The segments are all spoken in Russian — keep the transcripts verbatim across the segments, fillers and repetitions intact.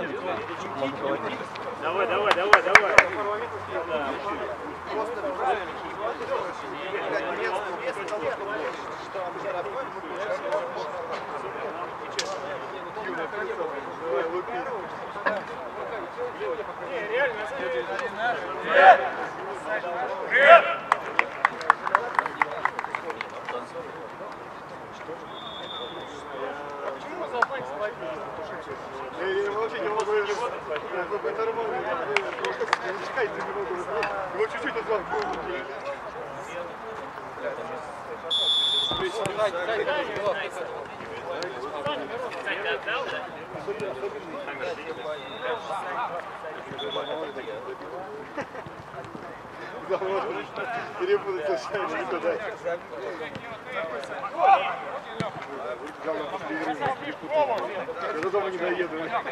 Давай, давай, давай, давай. Не, реально. Привет! Привет! Я вообще не могу это нормально. Его чуть-чуть назвал. Перепутать случайно никуда. Взял на после игры, перепутал. Я до дома не доеду.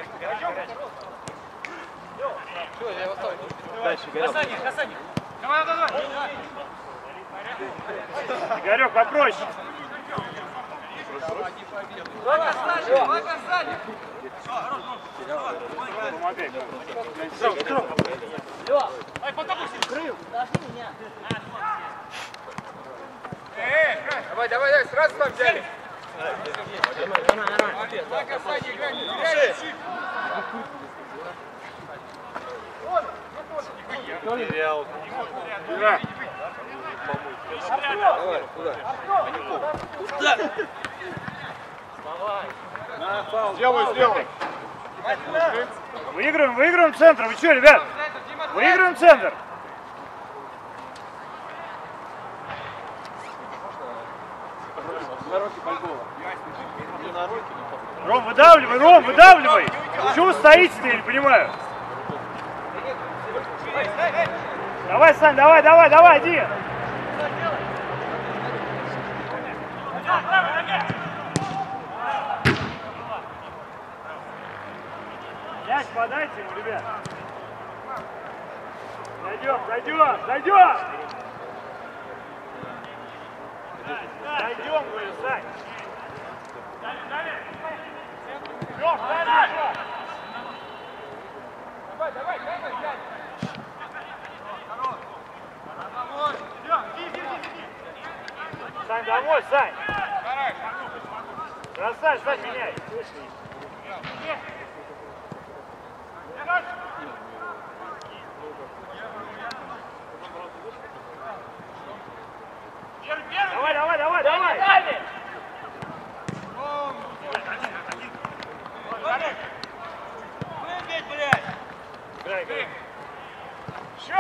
Дальше, Хасани, Хасани. Давай, давай, давай. Игорек, попроще. Лака сзади, лака сзади. Помогай. Ай, потом крыл. Давай, давай, давай, сразу там взяли. Лака сзади, играй, не теряй. Терял. Давай, куда? Давай. Сделай, сделай. Выиграем, выиграем центр. Вы что, ребят? Выиграем центр. Ром, выдавливай, Ром, выдавливай. Чего вы стоите-то, я не понимаю. Давай, Сань, давай, давай, давай, один. Мяч подайте ему, ребят. Зайдем, зайдем, зайдем. Зайдем, говорю, Сань. Лёх, давай, Давай, давай, давай, взять. Сань, домой, Сань. Бросай, Сань, меняй. Давай, давай, давай, давай. Выиграть, блядь. Играй, играй. Еще!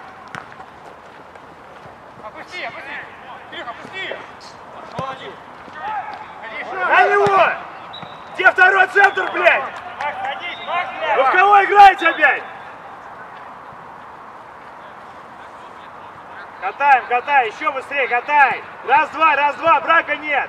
Опусти, опусти! Тихо, опусти! Пошел один! На него! Где второй центр, блядь? Макс, садись, Макс, блядь! Вы в кого играете опять? Катаем, катай, еще быстрее катай! Раз-два, раз-два, брака нет!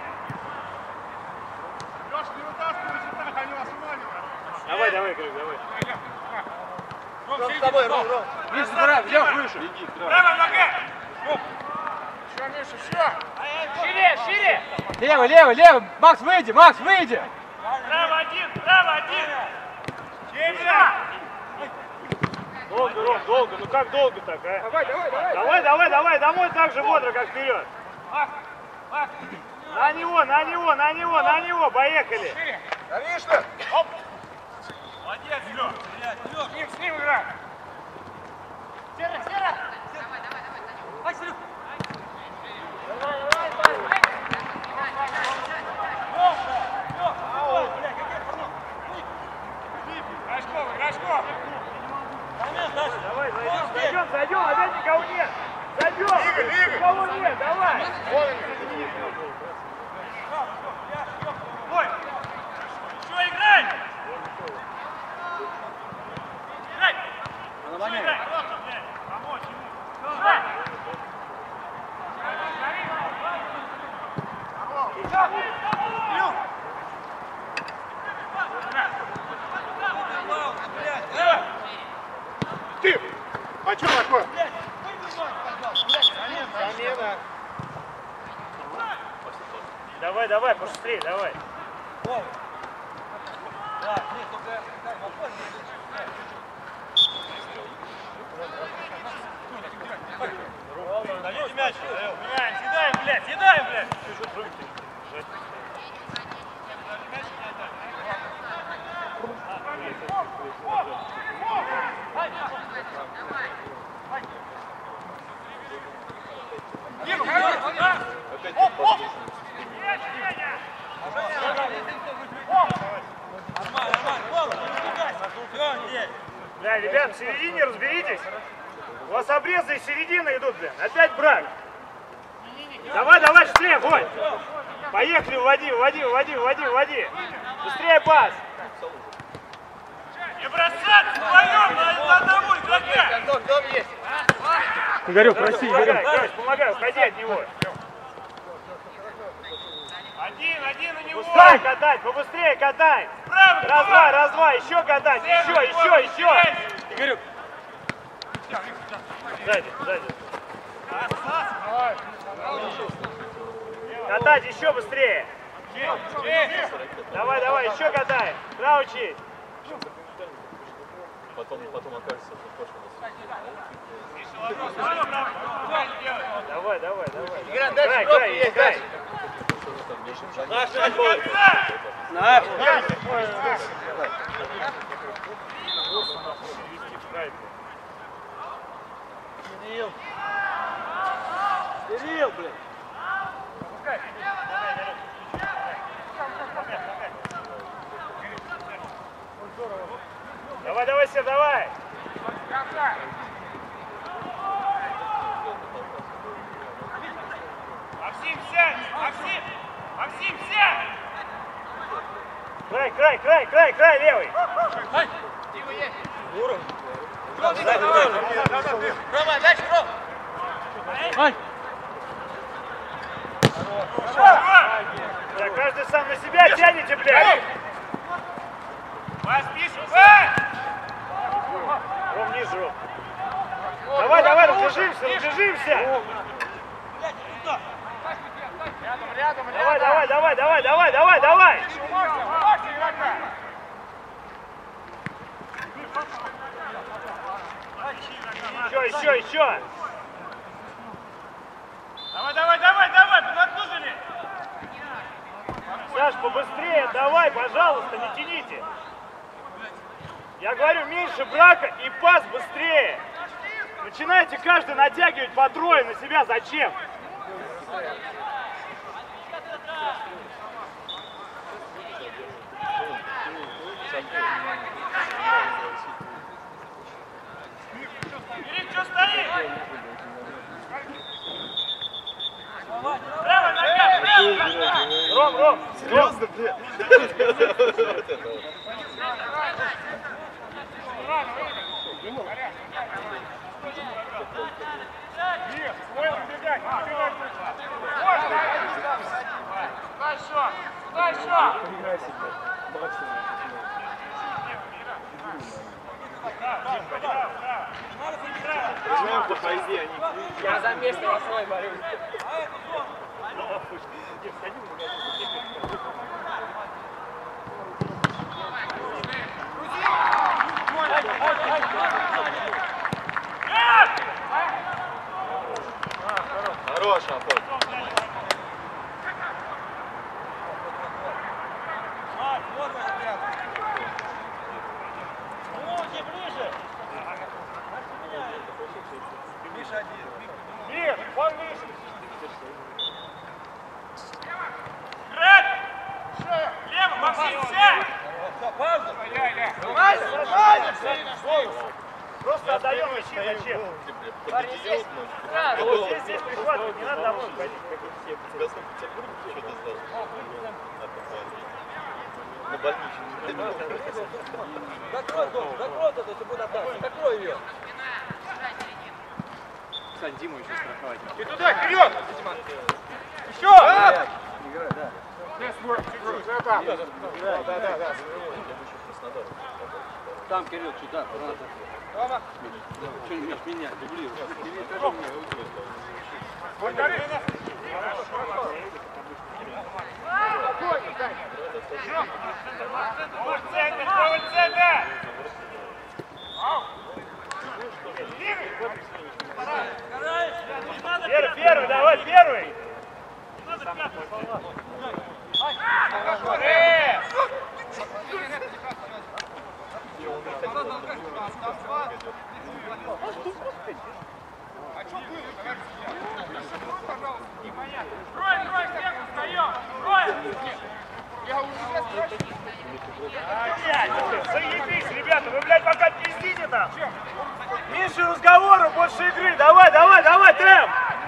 Лёш, не вытаскивайся так, они вас уманивают. Давай, давай, Грыг, давай. Ром, с тобой, Ром, Ром. Ниже, забирай, Лёх, выше! Иди, Право, нога! Еще, Миша, еще. Шире, шире! Левый, левый, левый! Макс, выйди, Макс, выйди! Право один, право один! Севера! Долго, Ром, долго, ну как долго так, а? Давай, давай, давай! Давай, давай, давай, домой так же бодро, как вперед! Макс, Макс! На него, на него, на него, на него, поехали! Шире! Конечно. Оп! Молодец, Лёх! С ним, с ним играй! Сера, Сера! Давай, давай, давай! Ай, Серёг! Давай, давай, давай! Лёх! Лёх! Ау, блядь, какая форма! Рожков, Рожков! Давай, зайдем, зайдем, зайдем, опять никого нет! Зайдем! Никого нет, давай! Вон он. Ой! Что играй? Играй! Что играй? Помочь ему! Играй! Ты! А что такое? Замена. Давай, давай, пошустрее, давай. Да, нет, только... Играем, блядь! Бля, ребят, в середине разберитесь. У вас обрезы из середины идут, блин. Опять брак. Давай, давай, быстрее, бой. Поехали, уводи, уводи, уводи, уводи, уводи. Быстрее пас. Не бросать вдвоем на одному игрока! Игорек, проси, Игорек. Помогай, помогай, уходи от него. Один, один на него! Быстрее катай, побыстрее катай. Право, Раз-два, раз-два, еще катать, еще, еще, еще. Игорек! Сзади, сзади. Катать еще быстрее. Давай, давай, еще катай. Краучи. Потом, потом окажется, что Давай, давай, давай. Играй, Край, дальше, край, есть, край. Наш шаг будет! Наш! Кирилл! Кирилл, блин! Давай, давай, Сер, давай. Максим, сядь! Максим! Максим, сядь! Край, край, край, край, край, левый. Рома, дальше, Ром! Да, каждый сам на себя тянете, блядь. Вас пишут! Э! Ром, ниже, Ром. Давай, давай, разбежимся, разбежимся. Давай, давай, давай, давай, давай, давай, давай. Еще, еще, еще. Давай, давай, давай, давай, поднатужили! Саш, побыстрее, давай, пожалуйста, не тяните. Я говорю, меньше брака и пас быстрее. Начинайте каждый натягивать по трое на себя. Зачем? Ирик, что стоит? Право, нога, право, нога! Ром, Ром, Серьезно, блядь? Дальше! Дальше! Я за место восьмой борюсь. Хорош, Антон. Мир, вон выше. Ред! Лево, Максим, сядь! Просто отдаем мячи, зачем? Вот здесь, здесь прихватывать, не надо домой ходить, как и все. Тебя сколько в Петербурге что-то сдал? На больничный. Закрой дом, закрой это, если будет отдаться. Закрой ее. Сань, Диму еще страховать. Ты туда, вперед! Еще! Играй, да. Да, да, да. Там, Кирилл, сюда, надо. Рома! Что не умеешь меня, дублируешь. Первый, первый, давай, первый. Заебись, ребята, вы, блядь, пока пиздите там. Меньше разговора, больше игры. Давай, давай, давай, темп.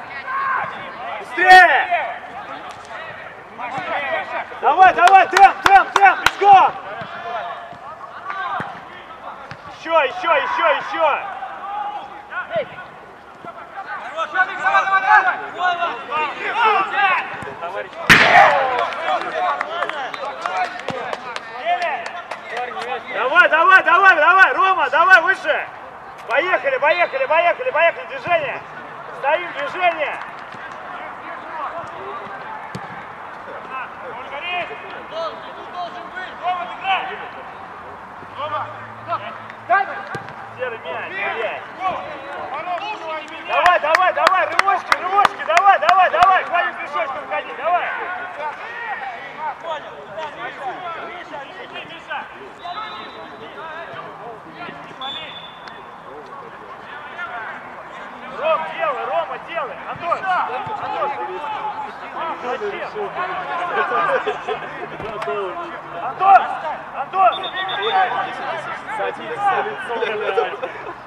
Быстрее. Давай, давай, темп, темп, темп, пешком. Еще, еще, еще, еще. Давай, давай, давай, давай, Рома, давай выше. Поехали, поехали, поехали, поехали, движение. Стоим, движение. Серый мяч, блядь. Давай, давай, давай, рывочки, рывочки, давай, давай, давай, хватит пешочком ходить, давай. Ром, делай, Рома, делай. Антон, Антон. Антон, Антон. Садись на лицо, блядь.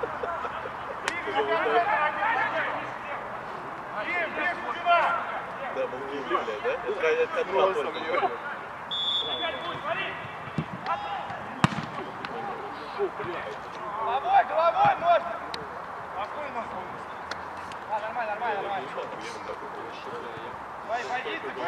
Да, был не блядь, да? Это отвал только. Головой, головой можно! Спокойно. А, нормально, нормально, нормально. Давай, пойди, ты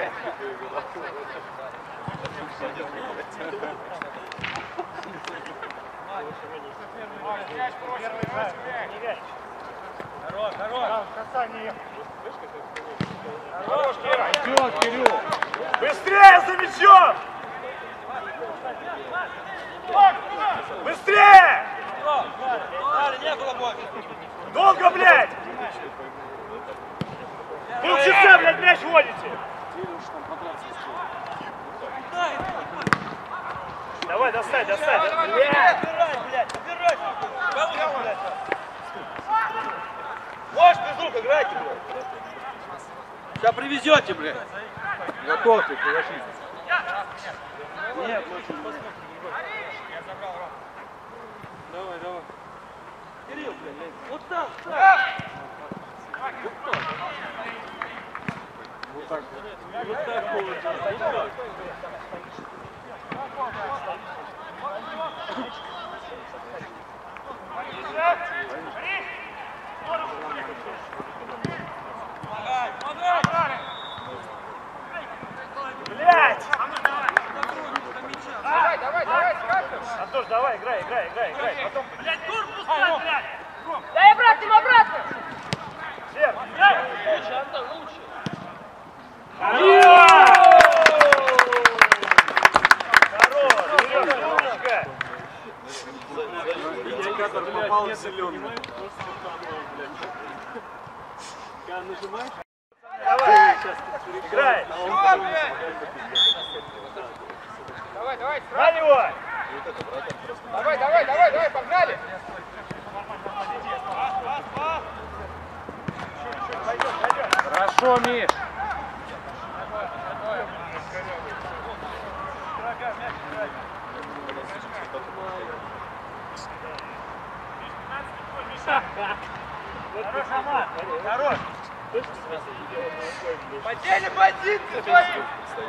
Хорош, хорош. Касание. Хорош, Кира. Идет, Кирилл. Быстрее за мячом! Быстрее! Не было больше. Долго, блядь! Полчаса, блядь, мяч водите! Давай, достань, достань! Убирай, блядь, убирай! Можешь без рук играйте, блядь! Сейчас привезете, блядь! Готовьте, подошли. Нет, давай, давай. Кирилл, блядь, вот так, так. Вот так. Вот так. Вот так получилось. Блядь! Давай, давай, давай, скажем. Антош, давай, играй, играй, играй, играй. Потом... Блядь, тур пускай, блядь! Дай обратно, ему обратно! Сер, Лучше, Антон, лучше. Хорош! Серёж, умничка! Индикатор попал в зеленый. Давай, играй! Давай, давай, На него! давай, давай, давай, давай, погнали! Хорошо, Миш! Хорош, Амат! Хорош! Потели позиции свои!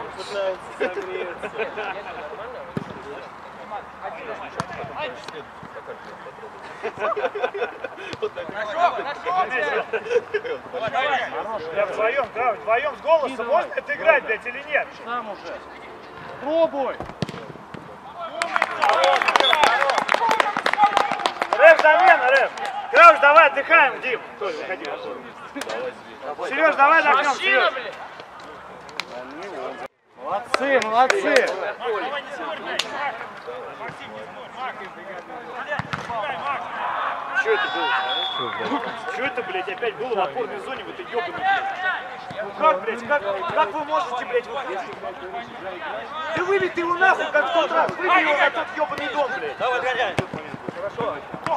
Нашел, нашел, блядь! Давай, Я вдвоем, да, вдвоем с голосом можно это играть, блядь, или нет? Сам уже. Пробуй. Рэп, замена, Рэп! Крауш, давай отдыхаем, Дим! Тоже выходи. Сереж, давай отдохнем, Сереж! Молодцы, молодцы! Что это было? Что это, блядь, опять было в опорной зоне в этой ёбаной? Ну как, блядь, как, как вы можете, блядь, выходить? Да выбей ты его нахуй, как в тот раз. Выбей его на тот ебаный дом, блядь. Давай, гоняй. Хорошо.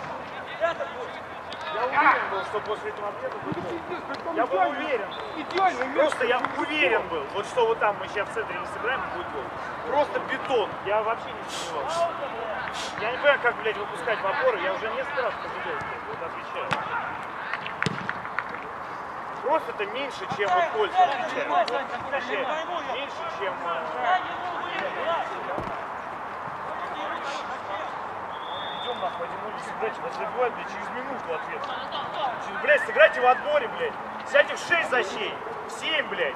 Я уверен был, что после этого ответа будет гол. Я был уверен. Просто я уверен был, вот что вот там мы сейчас в центре не сыграем, будет гол. Просто бетон. Я вообще не сомневался. Я не понимаю, как, блядь, выпускать в опоры. Я уже несколько раз пожалел, блядь, вот отвечаю. Просто это меньше, чем вот польза отвечает. Отвечает. Меньше, чем... Идем нахуй, один ноль сыграть, вас забивают, блядь, через минуту ответ. Через, блядь, сыграйте в отборе, блядь. Сядьте в шесть защей, в семь, блядь.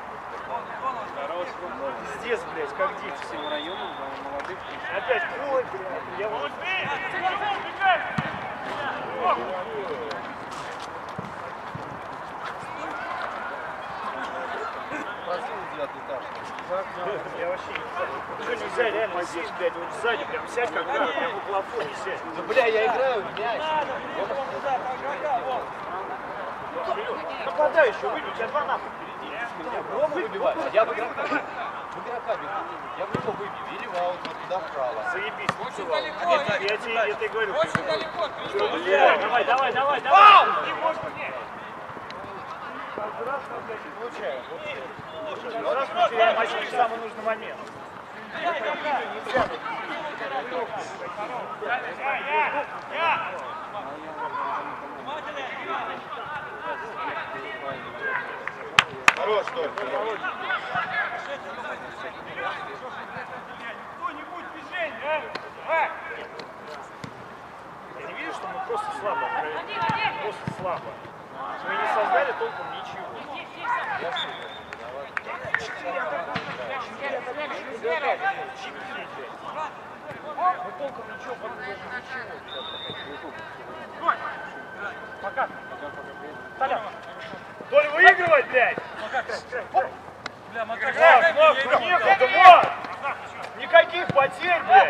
Пиздец, блядь, как дети. Всего района, молодых. Опять ой, блядь, я вот... Я вообще не знаю. Что нельзя реально сесть, блядь, вот сзади прям сядь, как прям в плафоне сядь. Да, бля, я играю в мяч. Нападающий выйди, у тебя два нахуй впереди. Рома выбивает, я в игрока. В игрока бегу. Я в него выбью. Или в аут, вот туда вправо. Заебись. Очень далеко. Я тебе я тебе говорю. Очень далеко. Давай, давай, давай, давай. Не можешь мне. Каждый раз мы, блядь, не получаем. Каждый раз мы теряем очки в самый нужный момент. Хорош, стой. Кто-нибудь движение, а? Я не вижу, что мы просто слабо. Просто слабо. Мы не создали толком ничего. Я супер. Мы толком ничего, ничего. Пока. Толян. Толь выигрывать, блядь! Бля, мотор. Ног, ног, некуда, вот! Никаких потерь, блядь!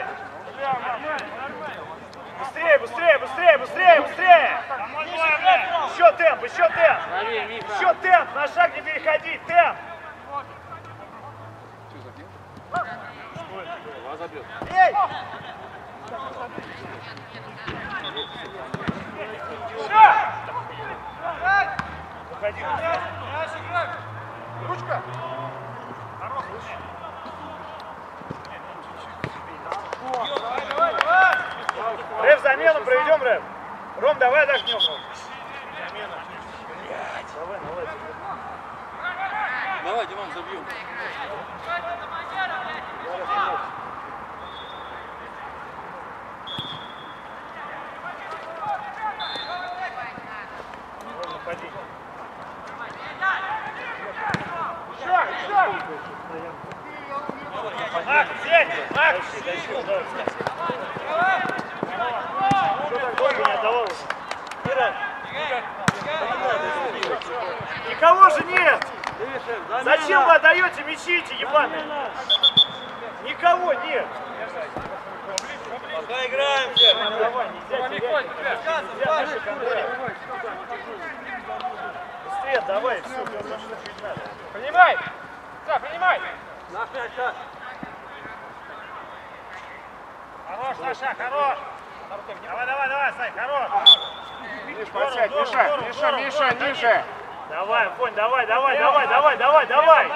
Быстрее, быстрее, быстрее, быстрее, быстрее! Еще темп, еще темп! Еще темп, на шаг не переходить, темп! Эй! Выходи. Ручка! Рэп, замену проведем, Рэп. Ром, давай отдохнем. Давай, давай. Давай, Диман, забьем. Ходи. Еще, еще! Макс, сядь! Макс! Что так долго не отдавал? Никого же нет! Зачем вы отдаете мячи эти ебаные? Никого нет! Пока играемся. Давай, нельзя терять. Нельзя наши контроль. Быстрее давай, все, потому что чуть надо. Принимай! Да, принимай! Наш мяч, сейчас. Хорош, Саша, хорош! Давай, давай, давай, Сань, хорош! Миш, подсядь, Миша, Миша, Миша, ниже! Давай, Фонь, давай, давай, давай, давай, давай, давай!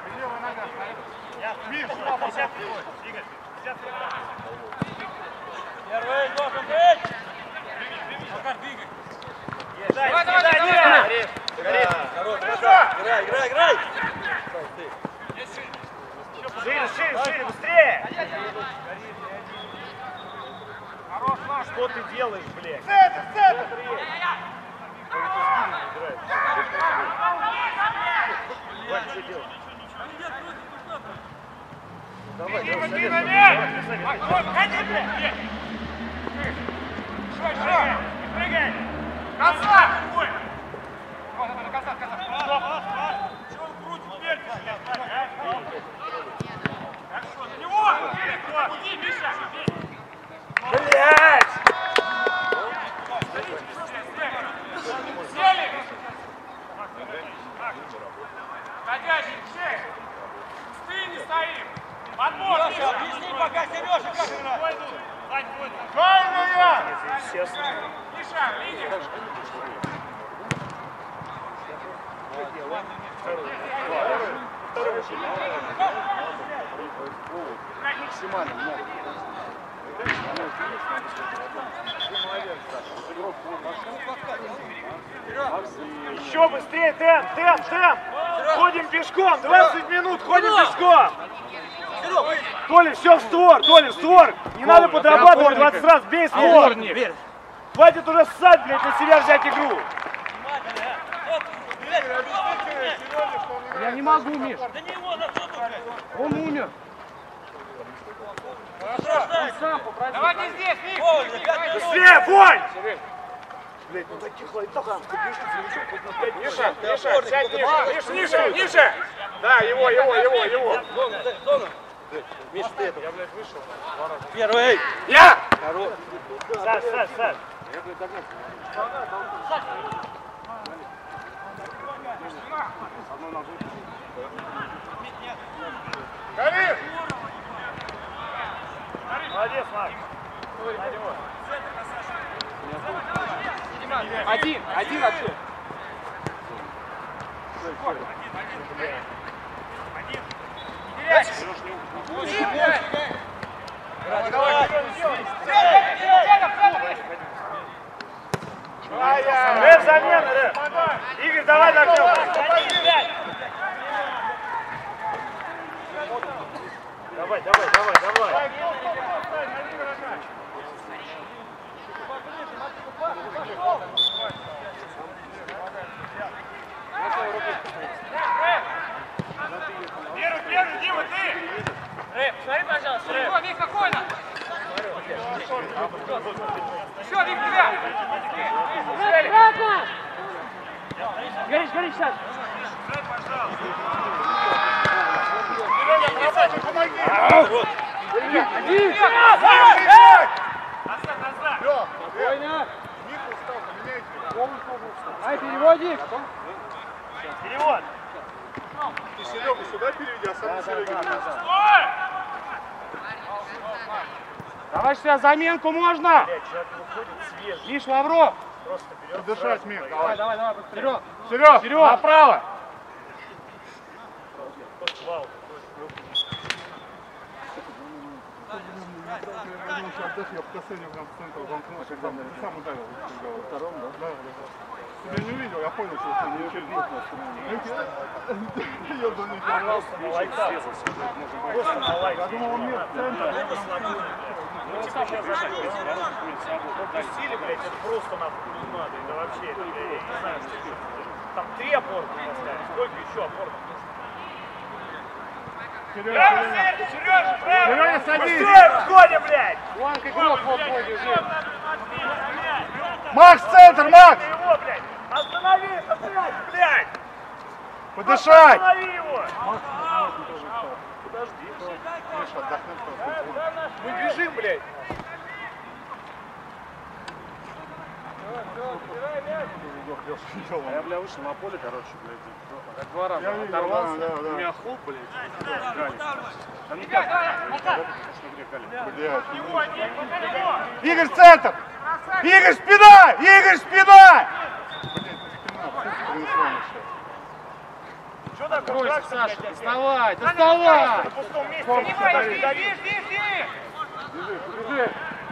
Первый должен быть! Макар, двигай! Давай, давай, давай! Хорош, играй, играй, играй! Шире, шире, шире, быстрее! Что ты делаешь, блядь? Центр, центр! Вань, что делаешь? Давай, давай, совет, давай, ходи, блядь! Шой, шой! Не прыгай! Коса! Вот, это, коса, коса! Чего он крутит, вверх, блядь? Хорошо, на него! Уйди, Миша! Блядь! Сели! останется, и все остальные. Миша, линия! Максимально много. Еще быстрее, темп, темп, темп! Ходим пешком, двадцать минут, ходим пешком! Толя, все в створ, Толя, в створ! Не надо подрабатывать двадцать раз, бей створ! Хватит уже ссать, блядь, на себя взять игру! Я не могу, Миш. Да не его, на что тут, блядь? Он умер. Он сам попросил. Давайте здесь, Ник! Быстрее, Вонь! Блять, ну таких лайтахов, ты бежишь за мячом хоть на пять минут. Миша, Миша, сядь ниже, ниже, ниже, ниже! Да, его, его, его, его! Миш, ты это. Я, блядь, вышел. Первый! Я! Саш, Саш, Саш! Я, блядь, догнал. Одно ногу. Гори! Молодец, Марк! Один, один вообще. Рэп, замена, Рэп! Игорь, давай догнем! Давай, давай, давай, давай! Первый, первый, Дима, ты! Рэп, смотри, пожалуйста, Рэп. О, Вик, спокойно! Еще, Вик, тебя! Горишь, горишь, Саш. Один! Назад, назад! Спокойно. Нику встал, поменяйте. Ай, переводик. Перевод! Ты Серегу сюда переведи, а сам на Сереге переведи. Стой! Давай сюда заменку можно. Блядь, человек выходит свежий. Миш, Лавров. Просто берет. Дышать, Миш, Давай, давай. давай, давай, быстрее. Серег, Серег, Серег. направо. Вау. Я в последнем прям в центр замкнул, когда ты сам ударил. Втором, да? Да, да. Тебя не увидел, я понял, что ты не учил. Я за них. Просто на лайках. Просто на лайках. Я думал, он нет центра. Ну, типа, сейчас зашли. Пропустили, блядь, это просто нахуй не надо. Это вообще, это, я не знаю, что это. Там три опорта поставили. Сколько еще опорт? Право, Сережа, Сережа, право! Сережа, садись! Быстрее, выходим, блядь! Вон как вот, вот, вот, бежит. Макс, центр, Макс! Ты его, блядь! Останови это, блядь, блядь! Подышать! Останови его! Подожди. Миша, отдохнем просто. Мы бежим, блядь! Я, бля, вышел на поле, короче, блядь. Как два раза. Я видел, Оторвался. да, да, да. У меня хлоп, блядь. Там не Давай, давай, Макар! Блядь. Игорь, центр! Игорь, спина! Игорь, спина! Что такое? Брось, Как там, Саша, блядь, доставай, опять? доставай! На пустом месте. Не бойся, иди, иди, иди! Бежи.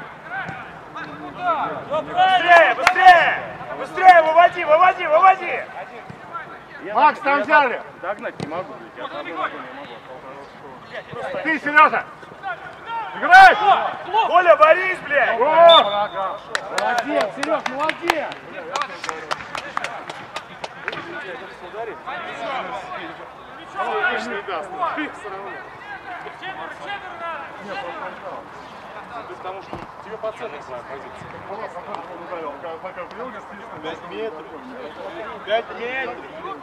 Быстрее, быстрее! Быстрее, выводи, выводи, выводи! Макс, там взяли! Догнать не могу, блядь. Я по одному не могу. Ты, Сережа! Играй! Коля, борись, блядь! О! Молодец, Серег, молодец! Не даст. Потому что тебе по центру твоя позиция. Пять метров. Пять метров.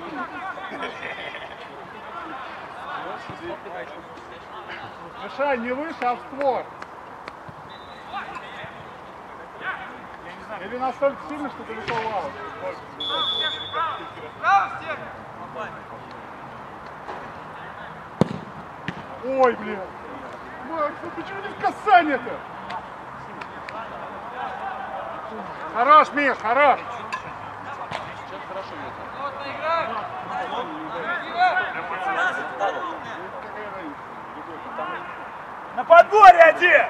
Мешай, не выше, а в створ. Или настолько сильно, что далеко в аут. Ой, блин. Макс, ну почему не в касание-то? Хорош, Миш, хорош. На подборе один!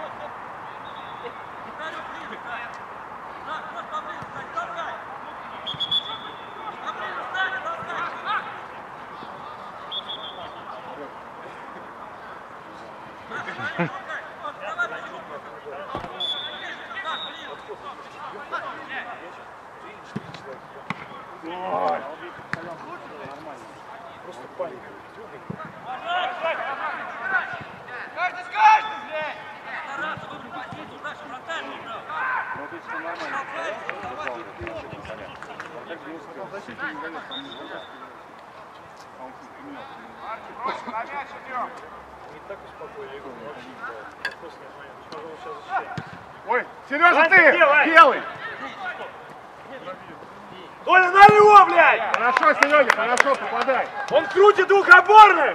Просто паника. Каждый с каждым, блядь! Ну, тут все нормально. На мяч идем! Не так успокоили игру. Вопрос нет, момент. Пожалуй, сейчас защищаем. Ой, Сережа, Вань, ты! делай! Белый! Толя, на него, блядь! Хорошо, Серега, хорошо, попадай. Он крутит двухоборных!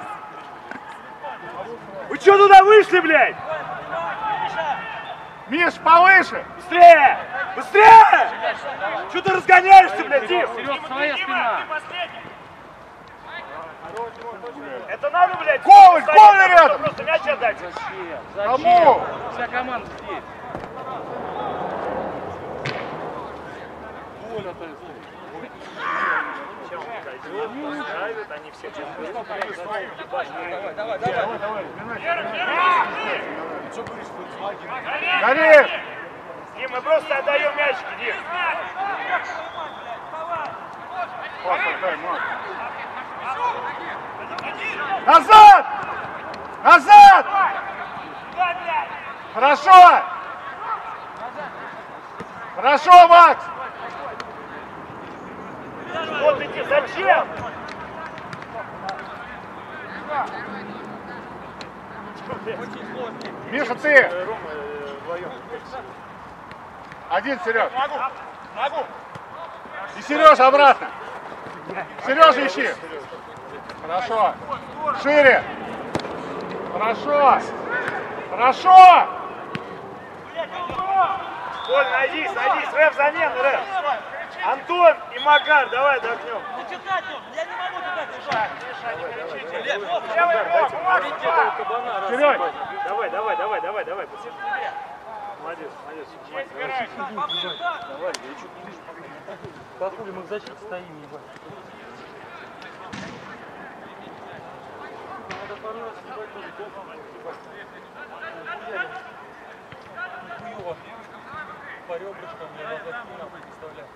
Вы что туда вышли, блядь? Миш, повыше! Быстрее! Быстрее! Что ты разгоняешься, блядь, Дим? Серег, своя спина! Это надо, блядь? Коваль, стоять, Коваль надо рядом! Просто мяч отдать. Зачем? Кому? Вся команда здесь. Коля-то Чем он козёл, поставит, они все Давай, давай, давай. Давай, Горит! Дим, мы просто отдаем мячики, Дим. Пас отдай, Марк. Назад! Назад! Хорошо! Хорошо, Макс! Вот иди, зачем? Миша, ты! Один, Сереж. Могу, могу. И Сережа обратно. Сережа ищи. Хорошо. Шире. Хорошо. Хорошо. Коль, садись, садись. Рэп замену, рэп. Антон и Макар, давай отдохнем. Я не могу туда бежать. Серег. Давай, давай, давай, давай, давай. Молодец, молодец. Давай, я что не вижу. По хули мы в защите стоим, ебать. Надо пару раз ебать тоже. Хуёво. По ребрышкам я назад нахуй представляю.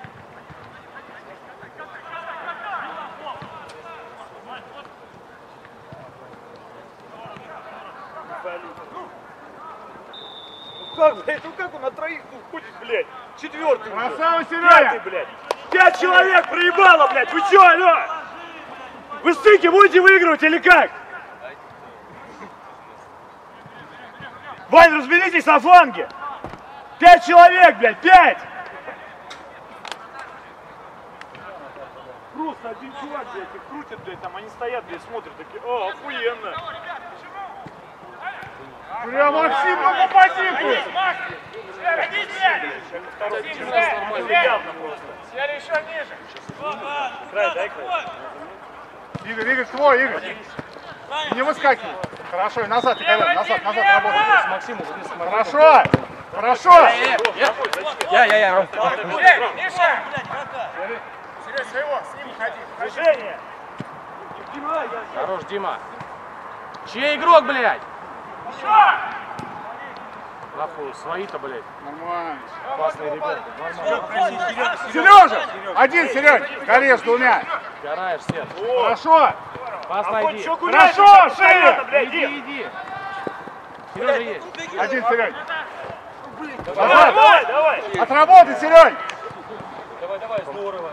Ну как, блядь, ну как он на троих тут ходит, блядь? Четвертый. Красава, Пятый, Серега. блядь. Пять человек проебало, блядь. Вы чё, алло? Вы стыки будете выигрывать или как? Вань, разберитесь на фланге. Пять человек, блядь, пять. Просто один чувак, блядь, их крутят, блядь, там они стоят, блядь, смотрят, такие, о, охуенно. Бля, Максим, ну попади тут. Садись, блядь. Явно просто. Сели еще ниже. Край, дай край. Игорь, Игорь, твой, Игорь. Не выскакивай. Хорошо, и назад, Игорь, назад, назад работай. Максим уже не смотрел. Хорошо, хорошо. Я, я, я, Ром. Миша! Сереж, своего, с ним уходи. Движение. Хорош, Дима. Чей игрок, блядь? Нахуй, свои-то, блядь. Нормально. Классные ребята. Нормально. Сережа! Один, Серег! Горешь двумя. Гораешь, Серж. Хорошо! Пас А найди. чё гуляешь? Хорошо, Постоянно, шире! блядь, Иди, Дим. иди. Сережа есть. Один, Серег. Давай, Назад! давай, давай. Отработай, Серег! Давай, давай, здорово.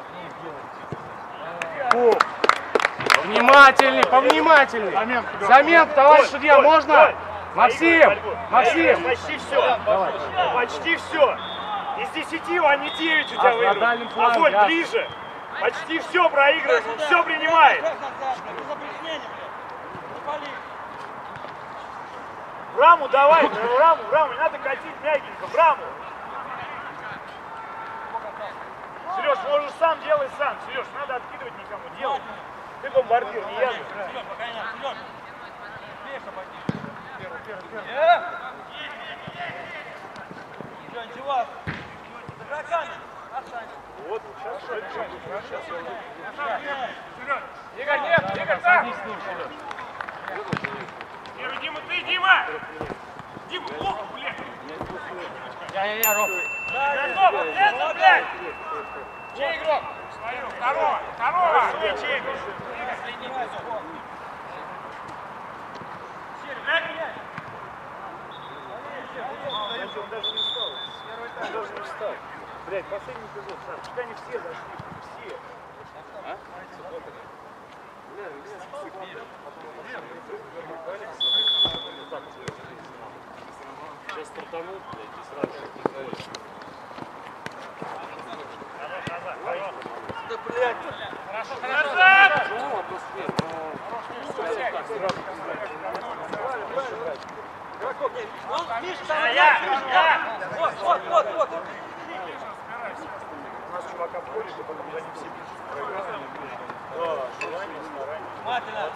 Фу. Повнимательней, повнимательней. Замен, Замен, товарищ судья, Коль, можно? Коль, Максим, проигрывай борьбу. Максим. Проигрывай, почти все. Почти все. Из десяти они девять у тебя А, на выиграют. дальнем фланге, Огонь да. ближе. Почти все проигрывает, он все принимает. В раму давай, в раму, в раму, не надо катить мягенько, в раму. можешь сам, делай сам. Сереж, надо откидывать никому. Делай. Ты бомбардир, не я же. Вперед, пока не вперед. Бег обойди. Первый, первый, первый. Жень, чувак. Игроками. Отстань. Вот, сейчас, сейчас, сейчас. Игорь, нет, Игорь, так. Дима, Дима, ты, Дима! Дима, плохо, блядь! Я-я-я, Ром. Готово, это, блядь! Чей игрок? Свою, второго, второго! Свой чей игрок? Он даже не встал. Он даже не встал. Блядь, последний эпизод, Саш, пока не все зашли, все. А? Сейчас стартанут, блядь, и сразу. Назад, назад. Да, блядь. Хорошо, назад! Ну, вопрос нет, Он, Миша, А там я, я! Вот, вот, вот, вот. У нас чувака в поле, потом за ним все пишут, проиграли. Да, желание, старание. Внимательно.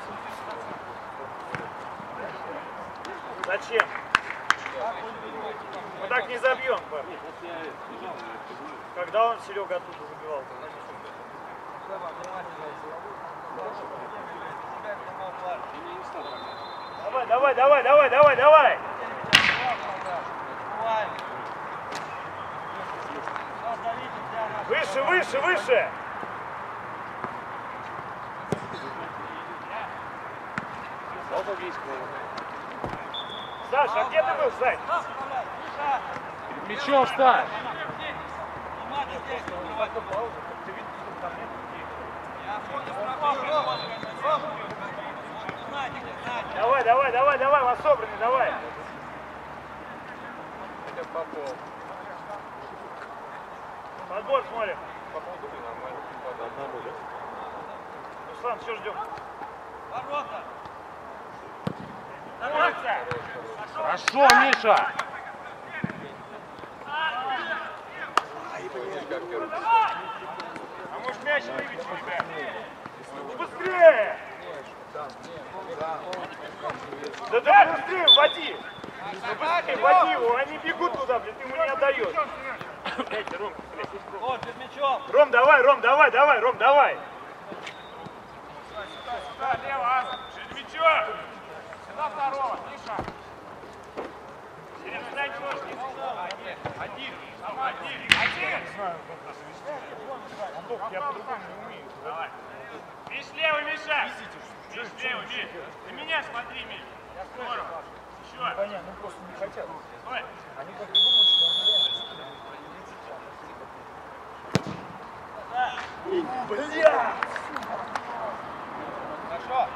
Зачем? Мы так не забьем, парни. Когда он, Серега, оттуда забивал? Давай, давай, давай, давай, давай, давай! Выше, выше, выше! Саша, а где ты был, Сань? перед мячом встань! Давай, давай, давай, давай, вас собраны, давай! Подбор смотрим. Руслан, что ждем? Ворота. Ворота! Хорошо, Миша! А может мяч выбить, ребят? Быстрее! Да да, быстрее, вводи! Быстрее, вводи его, они бегут туда, блядь, ты ему не отдаешь. Дайте, Ром, блядь. Вот, перед мячом. Ром, давай, Ром, давай, давай, Ром, давай! Сюда, лево, Аса. Перед мячом. Сюда второго, Миша. Серега, дай нож, не Один. Сама один. Один. Я по-другому не умею. Давай. Миш, левый, Миша. Миш, левый, Миш. На меня смотри, Миш. Здорово. Еще. Понятно, ну просто не хотят. Стой. Они как думают, что они реально. Бля! Хорошо.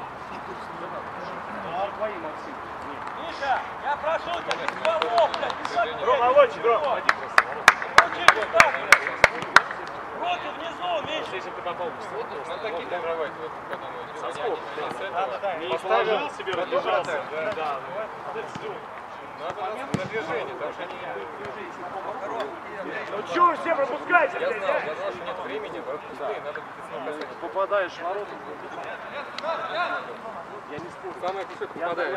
Миша, я прошу тебя, без голов, блядь, без шагов. Рома, лучик, Рома. Руки вот так, блядь. Руки внизу, Миша. Если ты попал в сотку, Ну такие тренировать, вот потом соскок. Не Не положил себе, разбежался. Да, надо на движение, потому что они... Ну чё вы все пропускаете, Я блядь, знал, а? я знал, что нет времени, вот пустые, надо быть Попадаешь в ворота. Я не спорю. самое кусок попадаешь.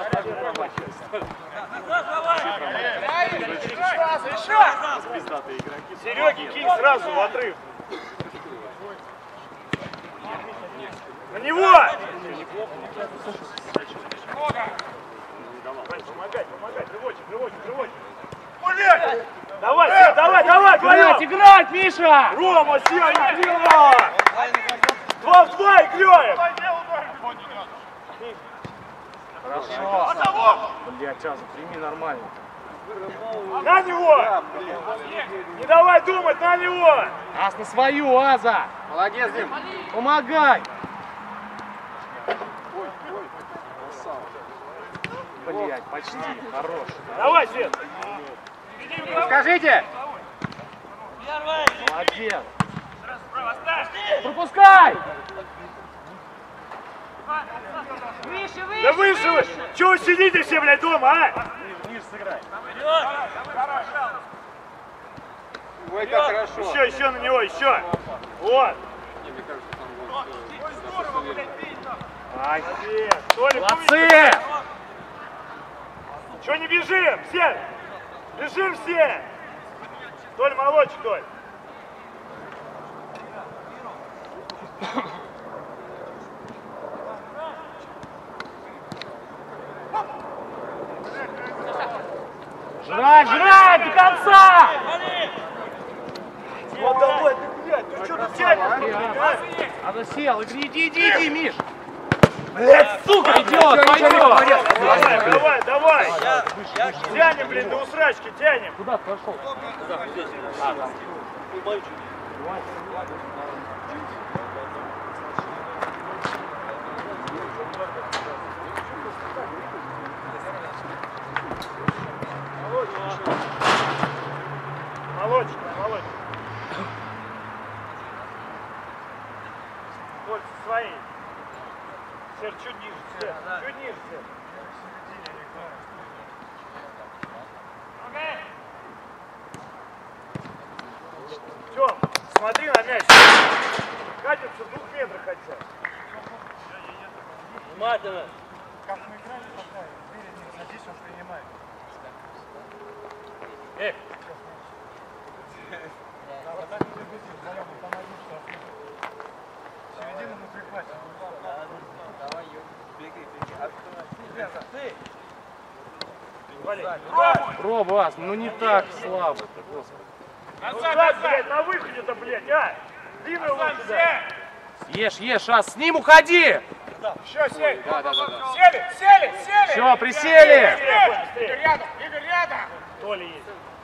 Пиздатые игроки. Сереги, кинь сразу в отрыв. На него! Помогать, помогать, рывочек, рывочек, рывочек. Блядь! Давай, все, давай, давай, Играть, вдвоем! играть, Миша! Рома, сила, не дело! Два в два и клюем! Хорошо. Блядь, Аза, прими нормально. На него! Не давай думать, на него! Ас на свою, Аза! Молодец, Дим. Помогай! Блядь, почти, хорош. Давай, Свет! Скажите! Первый. Молодец. Справа, оставь. Пропускай! Выше, выше. Да выше вы! Чего вы сидите все, блядь, дома, а? Вперед. это хорошо. Еще, еще на него, еще. Вот. Не, мне кажется, там гол. Молодец. Толик, Молодцы! чего не бежим? Все! Бежим все! Толь, молодчик, Толь. Жрать, жрать до конца! Вот давай, ты, блядь, ты что ты тянешь? Она сел, иди, иди, иди, иди, Миш! Блядь, сука, идет, пойдет! Давай, давай, давай! Тянем, блин, до усрачки, тянем! Куда ты пошел? Молодчик, молодчик. Толь, свои. Серж, чуть ниже, Серж, чуть ниже, Серж. Тём, смотри на мяч. Катится в двух метрах хотя. Внимательно! Как мы играли, такая, впереди, садись, он принимает. Эх! Да, вот так не беги, вдвоем, там один, что середину мы прихватим. Давай, бегай, бегай. Вали. Пробуй, Ас, ну не так слабо-то, господи. Ну как, блядь, на выходе-то, блядь, а? Длинный лучше, да. Ешь, ешь, Ас, с ним уходи! Еще сели. Да, да, да, да. Сели, сели, сели. Все, присели! Быстрее, быстрее. Рядом, Игорь, рядом. Толя есть.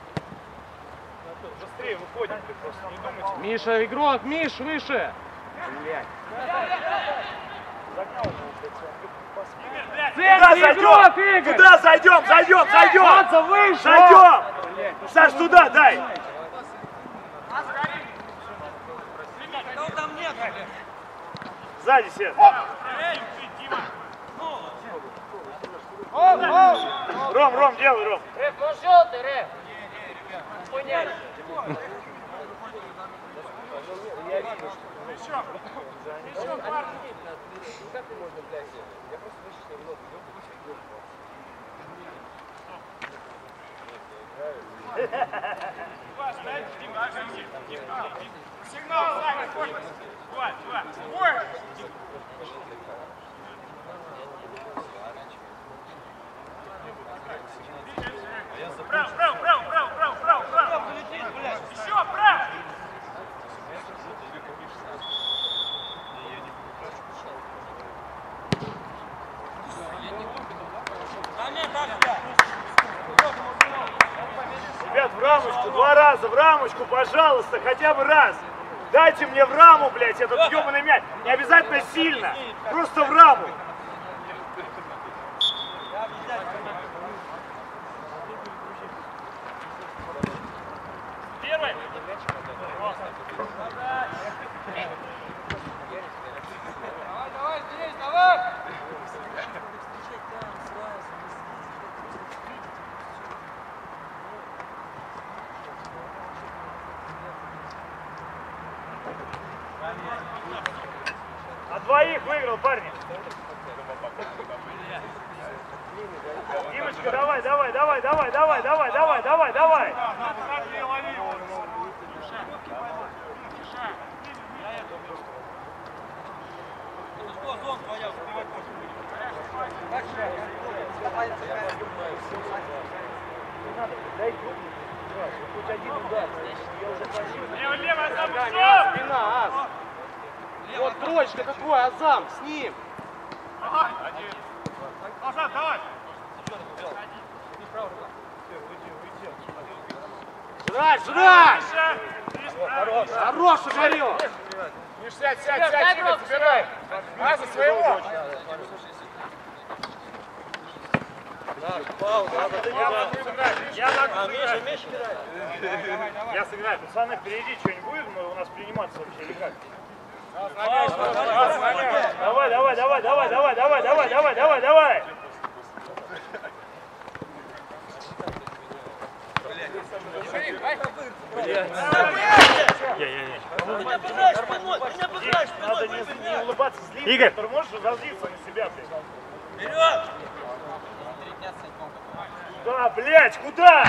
Быстрее выходим, ты просто не думайте. Миша, игрок, Миш, выше! Блядь. Куда Центр, игрок, зайдем? Игорь! Куда зайдем? Зайдем, зайдем. Ладно, выше! Зайдем. Саш, туда дай. Сзади, Сер. Ром, Ром, делай, Ром. Рэп, ну шел ты, Рэп! Понятно. Сигнал, Саня, сколько? Два, два. Ой! Право, право, право, право, право, право, право. Еще, право. Ребят, в рамочку, два раза, в рамочку, пожалуйста, хотя бы раз. Дайте мне в раму, блядь, этот ёбаный мяч. Не обязательно сильно, просто в раму. Первый. Давай, давай, здесь, давай! А двоих выиграл, парни. Димочка, давай, давай, давай, давай, давай, давай, давай, давай, давай. Лево, лево, Азам, Спина, Ас! Вот троечка такой, Азам, с ним! Азам, давай. Жрать, жрать! Хорош. Хорош, угорел! Миш, сядь, сядь, сядь, Игорь, собирай. А, за своего. Я могу сыграть. Я сыграю. Пацаны, впереди что-нибудь будет? Мы у нас приниматься вообще или как? Давай, давай, давай, давай, давай, давай, давай, давай, давай, давай. Надо не, не улыбаться, злиться. Игорь, ты можешь разозлиться на себя, блядь. Вперед! Куда, блядь, куда?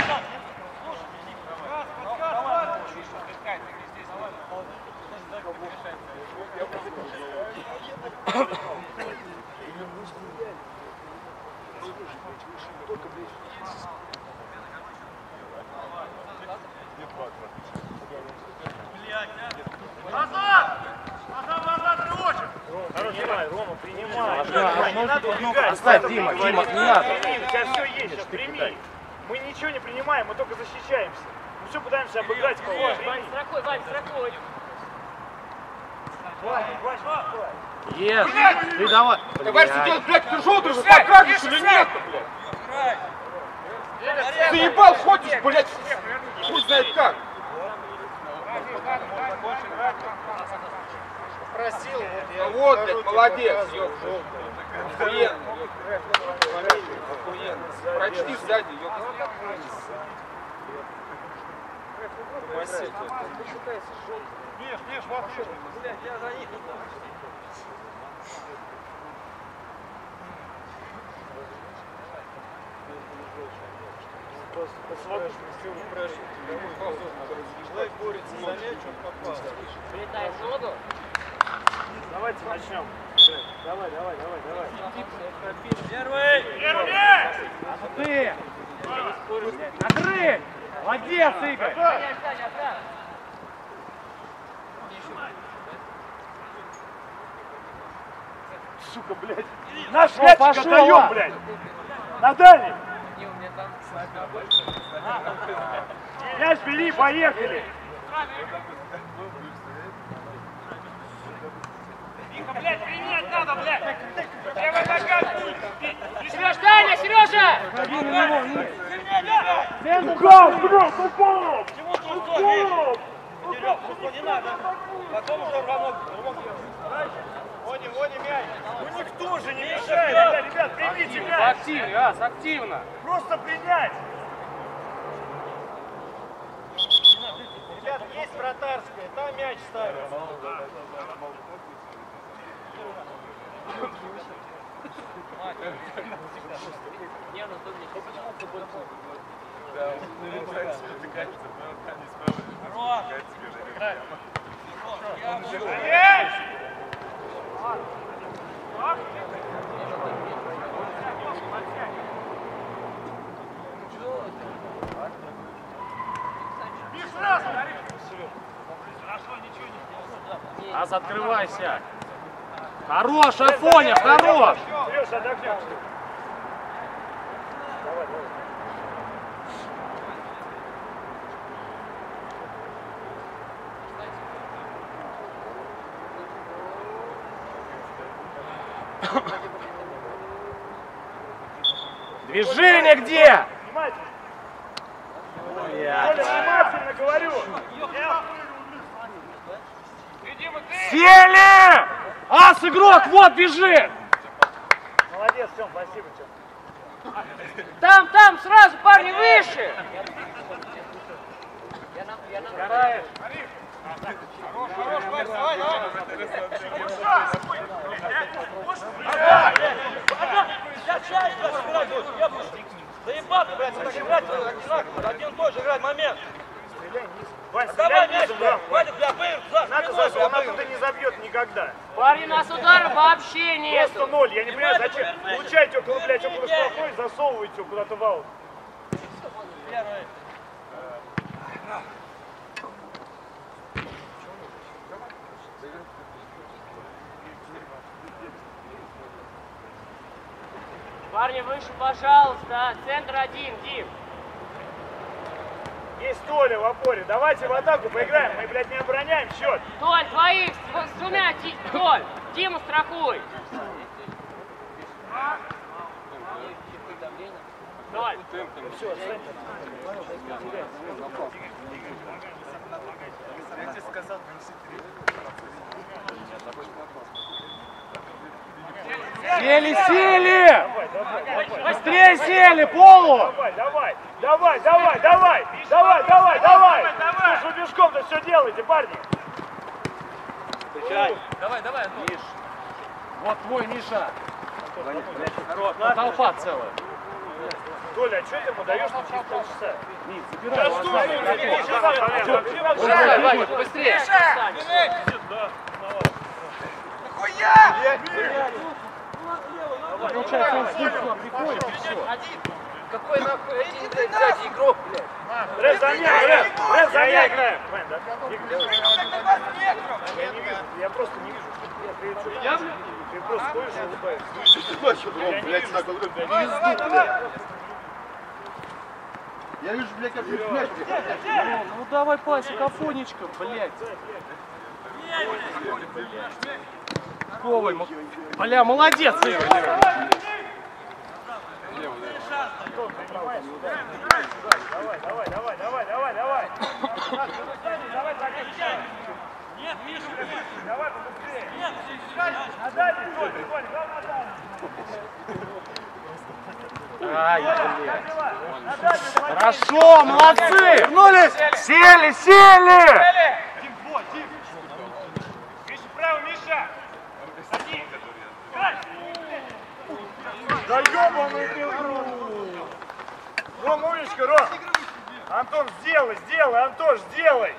Назад! Назад, назад, ручек! Принимай, Рома, принимай. Не надо убегать. Оставь, Дима, Дима, не надо. Прими, у тебя все есть, сейчас прими. Мы ничего не принимаем, мы только защищаемся. Мы все пытаемся обыграть кого-то. Прими. Страхуй, Вань, страхуй! Вань, Вань, Вань. Ешь! Ты давай! Давай сидел, блядь, ты желтый же покажешь или нет, блядь? Ты ебал, ходишь, блядь, хуй знает как. Просил, Ну вот, блядь, молодец, ёпта. Охуенно. Охуенно. Прочти сзади, ёпта. Миш, Миш, вот Миш. Блядь, я за них. Человек борется за мяч, он попал. Прилетай в ногу. Давайте начнем. Давай, давай, давай, давай. Первый! Первый! Ты! Накрыть! Молодец, Игорь! Сука, блядь. Наш мячик отдаем, блядь. На дальний. Мяч бери, поехали. Тихо, блядь, принять надо, блядь! Левая нога! Сереж, Таня, Сережа! Упал, блядь, упал! Чему ты упал? Вперед, не надо! Потом уже рвануть. Вони, вони мяч. Ну никто же не мешает. Ребят, ребят, примите мяч. Активно, раз, активно! Просто принять. Ребят, есть вратарская, там мяч ставят. Раз, открывайся! Хорош, Афоня, хорош! Сереж, отдохнем. Давай, давай. Движение где? Внимательно. Блядь. Коля, внимательно говорю. Сели! Ас, игрок, вот бежит! Молодец, Тём, спасибо, Тём. Там, там, сразу, парни, выше! Караешь. Хорош, Варь, давай, давай! Заебаться, блядь, так играть одинаково, один и тот же играть момент. Вань, Давай стреляй мяч, низом, блядь, да. хватит, бля, вы, за, Надо спиной, за, он бля, оттуда не забьет никогда. Парни, у нас удара вообще нет. Просто ноль. Я не понимаю, Внимательно, зачем. внимательно. Получаете около, блядь, около Внимательно. штрафной, засовываете его куда-то в аут. Первый. Парни, выше, пожалуйста. Центр один, Дим. Есть Толя в опоре. Давайте в атаку поиграем. Мы, блядь, не обороняем счет. Толь, твоих с, с двумя, Ди- Толь. Диму страхуй. Толь. Сели, сели! Давай, давай, давай. Быстрее сели, полу! Давай, давай. Давай, давай, давай, давай, давай, давай. Вы же бежком-то все делаете, парни. Давай, давай, Миш. Вот твой, Миша. Толпа целая. Толя, а что ты ему даешь на через полчаса? Забирай, давай, Ваня, быстрее. Получается, он снизу приходит и все. Какой нахуй один взять игрок, блядь? Рэп, за меня, рэп, рэп, за меня играем. Я не вижу, я просто не вижу. Я Ты просто ходишь и улыбаешься. Блядь, так, вот, блядь, я вижу, блядь, как ты, блядь, Ну, ну давай пасик, афонечка, блядь. Ковой, бля, молодец, Игорь. Давай, давай, давай, давай, давай, давай. Давай, так и все. Нет, Миша, Давай побыстрее. Нет, Надали, Толь, прикольно, главное надали. Ай, блядь. Хорошо, молодцы. Вернулись. Сели, сели. Тим, Тим. Миша, право, Миша. Один. Да ёбаный ты игру. Ром, умничка, Ром. Антон, сделай, сделай, Антош, сделай.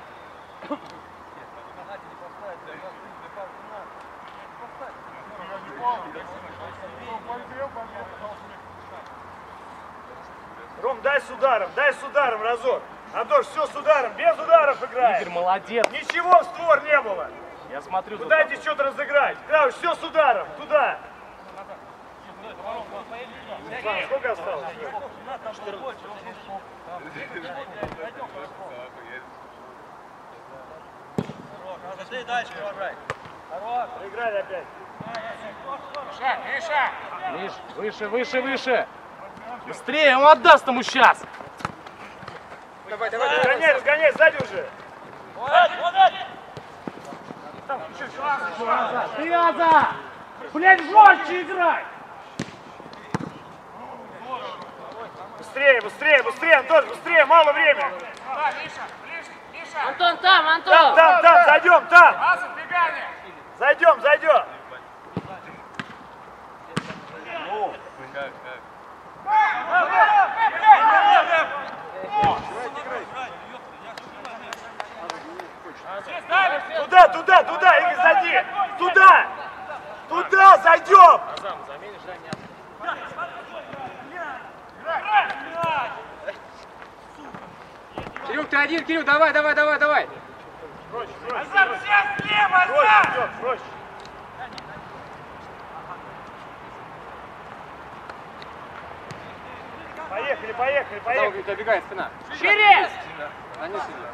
Ром, дай с ударом, дай с ударом разок. Антош, все с ударом, без ударов играй. Игорь, молодец. Ничего в створ не было. Я смотрю. Пытайтесь что-то разыграть. Крауч, все с ударом, туда. Слава, сколько осталось? Ты дальше продолжай. Проиграли опять. Миша, Миша! Миш, выше, выше, выше. Быстрее, он отдаст ему сейчас. Давай, давай, Разгоняй, разгоняй, сзади уже. Связа! Блядь, жестче играй! Быстрее, быстрее, быстрее, Антон, быстрее, мало времени. Антон, там, Там, Антон! там, там, зайдем, там. Зайдем, зайдем. Туда, туда, туда, Игорь, зайди. Туда. Туда зайдем. Кирюк, ты один, Кирюк, давай, давай, давай, давай. Проще, проще. Проще, идет, проще. Поехали, поехали, поехали. Добегает спина. Через! Они сидят.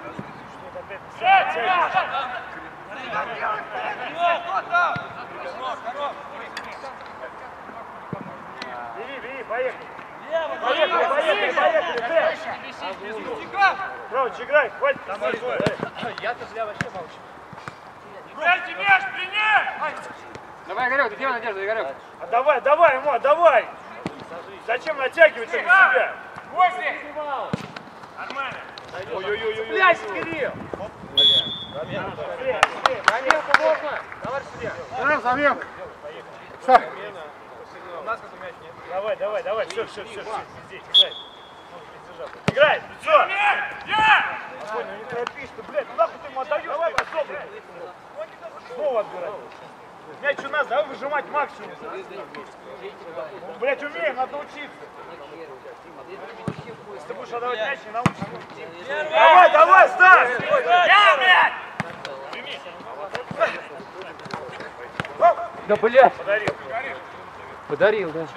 Бери, бери, поехали. Поехали, поехали, поехали. Крович, играй, хватит там большое. Я-то зря вообще молчу. Дайте мяч, принять! Давай, Игорек, где Надежда, Игорек? А давай, давай ему, давай! Зачем натягивать на себя? Нормально. Ой-ой-ой. Блядь, Кирилл! Заменку можно? Давай себе. Давай, замена. Давай, давай, давай, все, все, все, все, здесь, играй. Играй, все! Спокойно, не торопись ты, блядь, куда ты ему отдаешь? Давай, пособли. Снова отбирай. Мяч у нас, давай выжимать максимум. Ну, блядь, умеем, надо учиться. Если ты будешь отдавать мяч, не научишься. Давай, давай, ставь! Я, блядь! Да, блядь! Подарил. Подарил, да.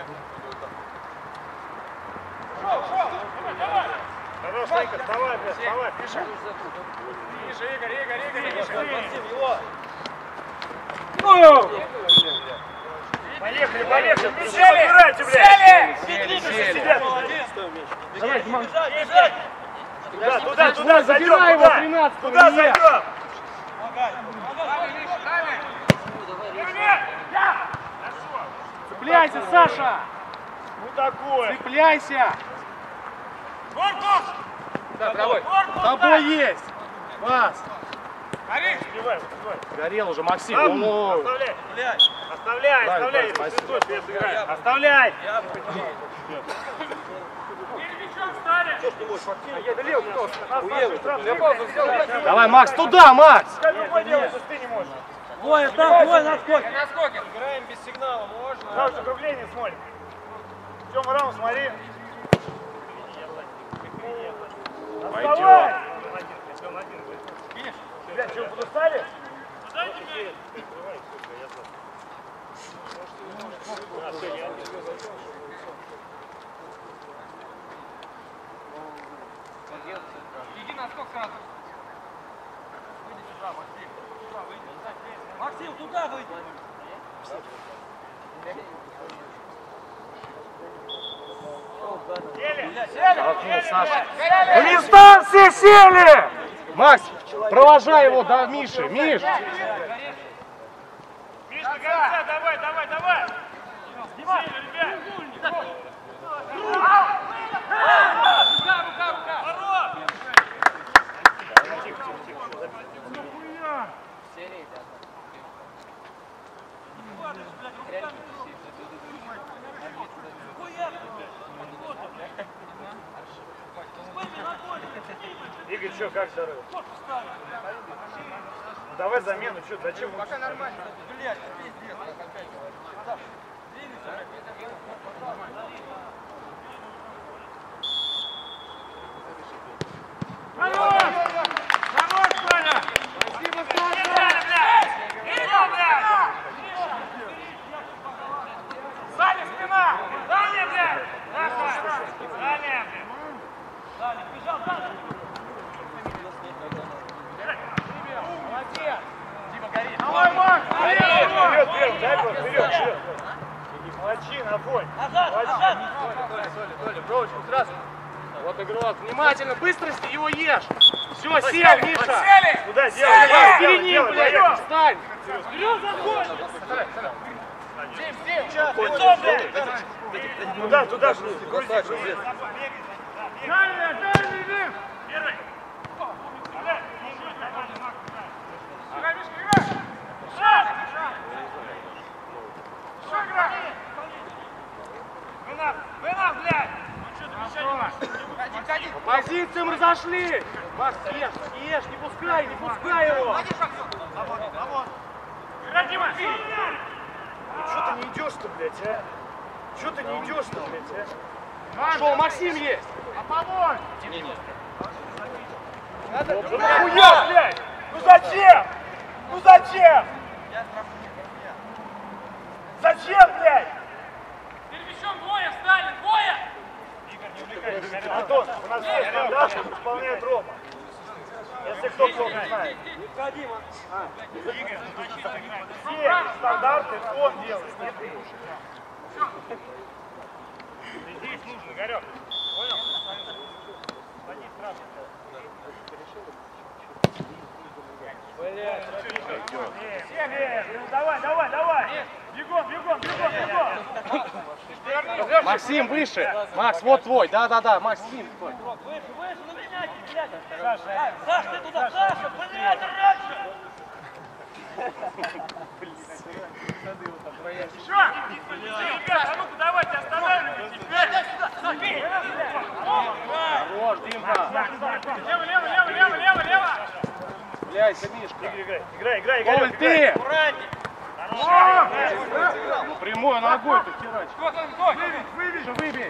Хорош, Игорь, вставай, блядь, вставай, пиши. Миша, Игорь, Игорь, Игорь, Игорь. Поехали, поехали, мячи подбирайте, блядь! Сели! Давай, туда, туда, туда зайдем, туда! Туда зайдем! Цепляйся, Саша! Ну такое! Цепляйся! Тобой есть! Пас! Гори! Успевай, успевай. Горел уже Максим. Там, Ну, оставляй. Оставляй, Дай, оставляй. дай, Если спасибо. ты я сыграю. Оставляй. давай, Макс, туда, Макс! Как любой делает, что ты не можешь. Двое, там, двое на скоке. Играем без сигнала, можно? Сразу закругление смотрим. В чем раунд, смотри. Отставай! Блядь, что, подустали? Иди на скок сразу. Выйди сюда, Максим. Сюда выйди. Максим, туда выйди. Толкнул Саша. В места все сели! Макс, провожай его до Миши. Миш! Миш, до конца, давай, давай, давай! Сильно, ребят! Рука, рука, рука. Ворот! Игорь, что, как здоровье? Давай замену, что, зачем? Пока нормально. Блядь, пиздец. Хорош! Хорош, Коля! Спасибо, Саша! Иди, блядь! Сзади спина! Далее, блядь! Далее, блядь! Далее, бежал, далее. Молодец! Дима, гори. Давай, Макс! Вперед, вперед, вперед, дай просто вперед, вперед! Молодчина, Афонь! Назад, назад! Толя, Толя, Толя, бровочку сразу. Вот игрок, внимательно, быстрости его ешь. Все, сел, Миша. Куда делай? Делай, Перед ним, делай, блядь, делай. встань. Вперед, заходи! Лицо, блядь! Туда, туда, грузи, грузи. Дальше, дальше, иди! Первый! Играй, Мишка, играй! Шаг! Шаг, играй! Вы нас, вы нас, блядь! Ходи, ходи! По позициям разошли. Макс, ешь, ешь, не пускай, не пускай его. Играй, Дима! Чё ты не идешь-то, блядь, а? Чё ты не идешь-то, блядь, а? Что, Максим есть? А помочь! Не, не. Ну нахуя, блядь? Ну зачем? Ну зачем? Зачем, блядь? Перед мячом двое встали, двое! Антон, у нас все стандарты исполняет Рома. Если кто кто не знает. Все стандарты он делает, не ты. Здесь нужно, Игорек. Понял? Ходи сразу. Все, блядь, ну давай, давай, давай. Бегом, бегом, бегом, бегом. Максим, выше. Макс, вот твой. Да-да-да, Максим. Выше, выше, ну меняйте, блядь! Саша, Саша, ты туда, Саша, блядь, раньше! Еще! Ребят, а ну-ка давайте останавливайтесь! Дай сюда! Забей! Хорош, Димка. Лево, лево, лево, лево, лево, лево! Блядь, Мишка. Играй, играй, играй, играй! Коль, ты! Хорош! Ну, прямой ногой-то херач. Сколько, сколько? Миша, выбей.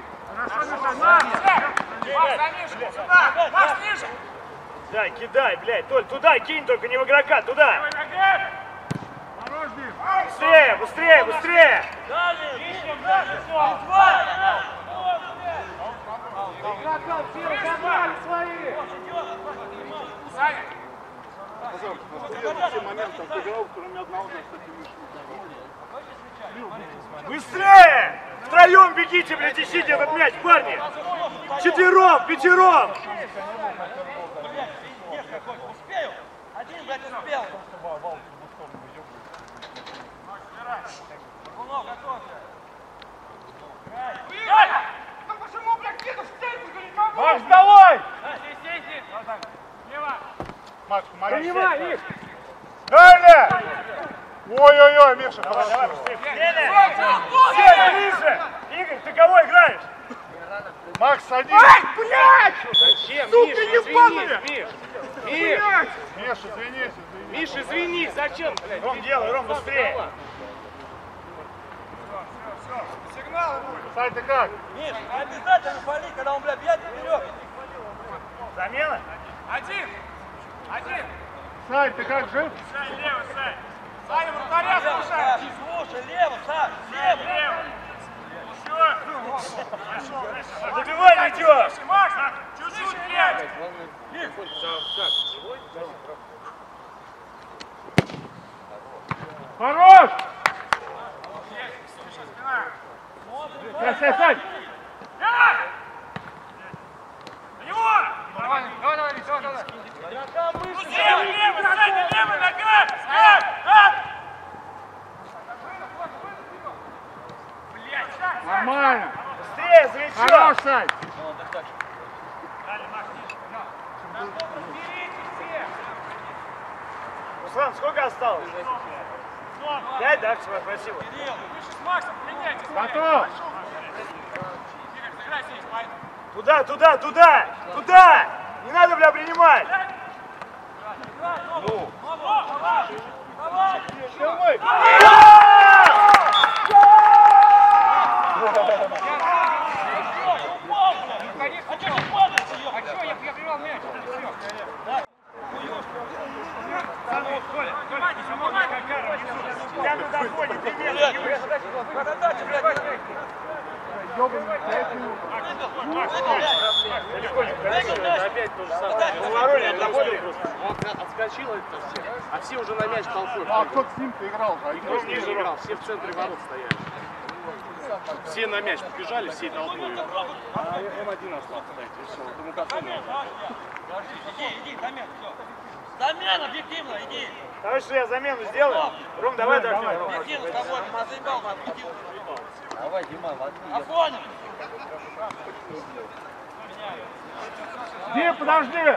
Макс, ниже! Дай, кидай, блядь, Толь, туда кинь, только не в игрока, туда! Быстрее, быстрее, быстрее! Игрока все разобрали свои. Все моменты отыграл, кроме одного, кстати, Мишу. Быстрее! Втроем бегите, блядь, ищите этот мяч, парни! Четвером, пятером! Успею? Один, блядь, успел. Багунов, готовься. Ну почему, блядь, где-то в стельку, Макс, давай! Макс, помоги. Принимай их! Далее! Ой-ой-ой, Миша, хорошо. Все ближе! Игорь, ты кого играешь? Макс, садись. Ай, блядь! Зачем, Сука, Миш, ебаная! извинись, Миш! Миш! Миша, извинись, извинись. Миш, извинись, зачем, блядь? Ром, делай, Ром, быстрее! Сань, ты как? Миш, обязательно пали, когда он, бля, бьет вперед. Замена? Один! Один! Сань, ты как, жив? Сань, лево, Сань! Саня, вратаря слушай! Слушай, лево, Сань! Лево! Лево! Забивай, идет! Макс, чуть-чуть пять! Хорош! Сань, Сань, Сань! Давай, давай, давай, давай, давай! Лево, лево, Саня, лево, нога! Ап, ап! Нормально! Быстрее, Зрячок! Хорош, Сань! Руслан, сколько осталось? Пять, да? Все, спасибо. С Максом поменяйтесь! Готов! Сыграй здесь, Майк! Туда, туда, туда! Туда! Не надо, бля, принимать! Ну! Давай! Давай! А что не падает? А что, я прервал мяч? Я на доходе, ты веришь? Подача, блядь! Ёбаный, пять минут. Опять то же самое. Ну, Воронин отходит просто. Он отскочил от всех, а все уже на мяч толпой. А кто с ним-то играл? А Никто не играл, все в центре ворот стояли. Все на мяч побежали, всей толпой. А М один остался, кстати, и все. Вот ему касание. Иди, иди, замена, все. Замена, объективно, иди. Давай, что я замену сделаю? Ром, давай дождем. Ром. Объективно с тобой, ты заебал, объективно. Давай, Дима, Афонин. Дима, подожди!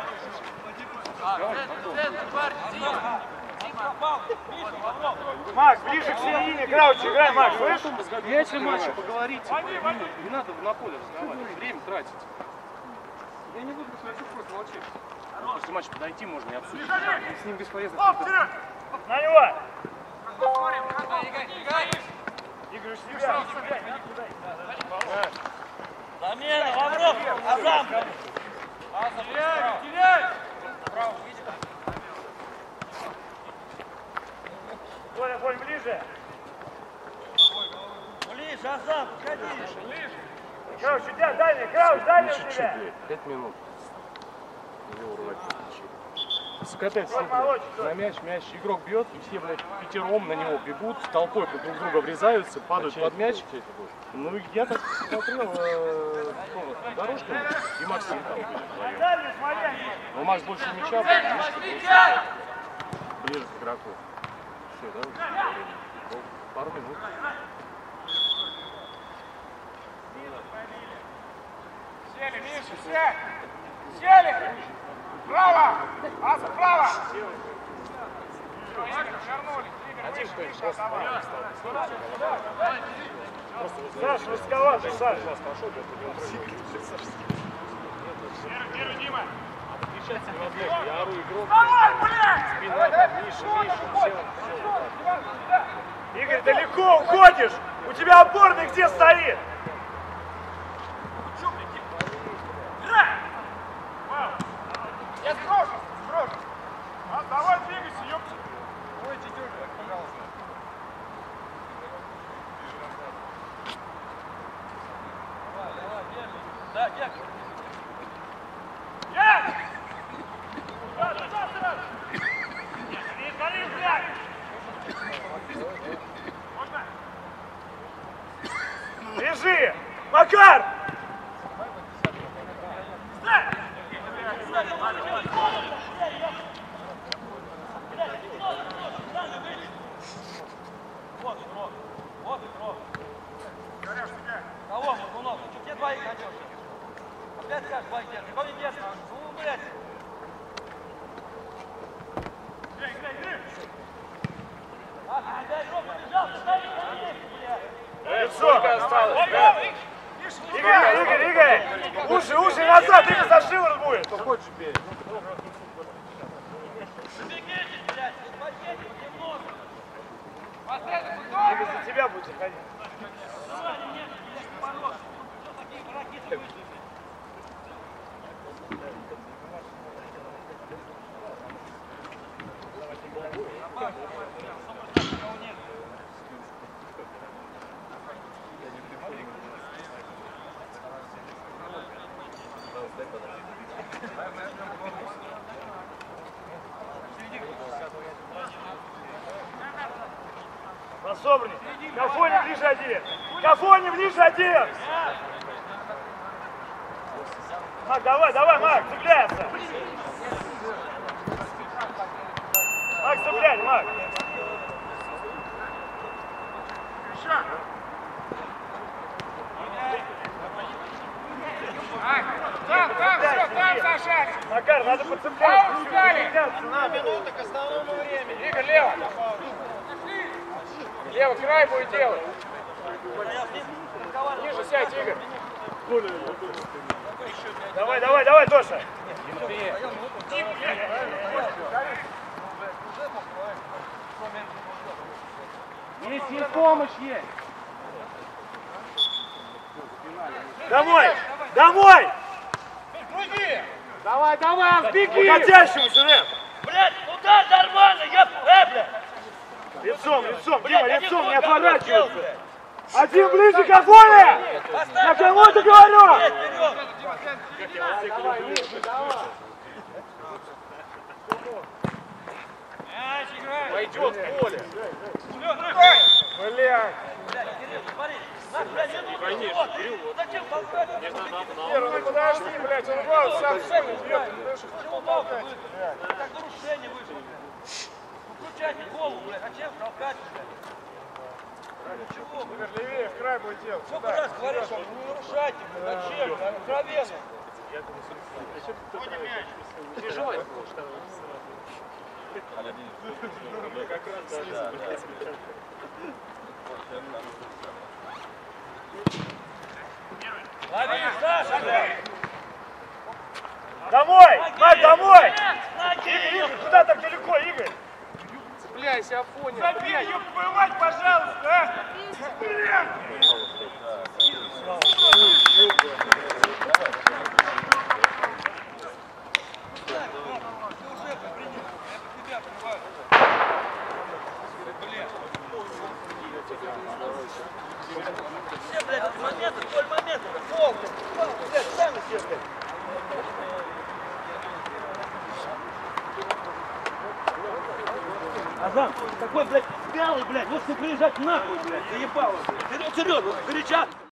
Макс, ближе к середине, Крауч, играй, Макс, слышишь? Если матча поговорите, не надо на поле разговаривать, время тратить. Я не буду просто молчать. После матча подойти можно и обсудить. С ним бесполезно. На него! Игорь, у себя. Замена, Лавров, Азам. Теряй, теряй. Коля, Коль, ближе. Ближе, Азам, ходи. Крауч, у тебя дальний, Крауч, дальний у тебя. Пять минут. Его урвать. Скатать все, молочь, на мяч, мяч, игрок бьет, и все, блядь, пятером на него бегут, толпой друг в друга врезаются, падают под мяч. Ну, я так смотрел э, дорожку, и Максим там вдвоем. Дальний, смотри. Но Макс больше мяча, ближе к игроку. Все, да? Вот, пару минут. Сели, Миша, сели. Сели. Право. Аса, право. Один кто-нибудь просто Саш, рисковато, Саш. Первый, Дима. Отличаться невозможно. Я ору игрок. Давай, блядь. Спина там, Миша, Миша, все. Игорь, далеко уходишь. У тебя опорный где стоит? Я сброшу, сброшу. А, давай двигайся, ёпта. Ой, чуть-чуть, пожалуйста. Давай, давай, держи. Да, держи. Есть! Да, да, да, сразу. Не смотри, блядь. Можно? Лежи! Макар! Вот игрок, вот игрок. Кого, Мургунов? Ты что, где двоих найдешь? Опять как двоих? Хорошо. Игорь, Игорь, Игорь. Уши, уши назад, Игорь за шиворот будет. Что хочешь, бей. Игорь за тебя будет заходить. Пособрни. Кафони ближе один. Кафони ближе один. Мак, давай, давай, Мак, цепляется. Мак, цепляй, Мак. Там, там, все, там, Саша! Макар, надо подцеплять. На минуту к основному времени. Игорь, лево. Лево, край будет делать. Ниже сядь, Игорь. Давай, давай, давай, Тоша. Есть, есть помощь, есть. Домой! Домой! Давай, давай, беги! Уходящему сюда! Блядь, удар нормальный, я... Э, блядь! Лицом, лицом, Дима, лицом, не отворачивайся! Один ближе к Афоне! Я кому-то говорю! Пойдет в поле. Блядь! Конечно, Кирилл, вот. Ира, ну подожди, блядь, он гол сам в цену бьет. Почему толкать? Как нарушение вышло. Включайте голову, блядь, зачем толкать, блядь? Чего, блядь? Левее, в край будет делать. Сколько раз говоришь, что не нарушайте, блядь, зачем, блядь, откровенно. Переживай. Лови, Саша, блядь! Домой! Мать, домой! Игорь, Игорь, куда так далеко, Игорь? Цепляйся, Афоня. Забей, ёб твою мать, пожалуйста, а! Все, блядь, этот момент, голь момент, фол, блядь, сами все, блядь. Азам, такой, блядь, вялый, блядь, вот ты приезжать нахуй, блядь, заебало. Вперед, вперед, горяча.